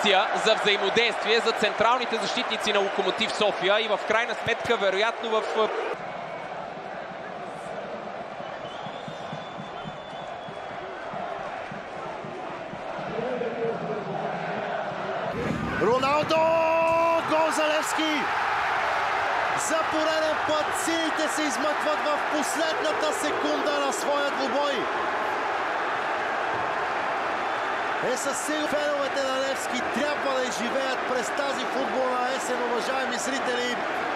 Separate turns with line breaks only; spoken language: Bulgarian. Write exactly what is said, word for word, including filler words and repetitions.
опция за взаимодействие за централните защитници на Локомотив София и в крайна сметка, вероятно в...
Роналдо! Гол за Левски! За пореден път сините се измъкват в последната секунда на своя двубой. Е, със сигурност феновете на Левски трябва да изживеят през тази футболна есен, уважаеми зрители.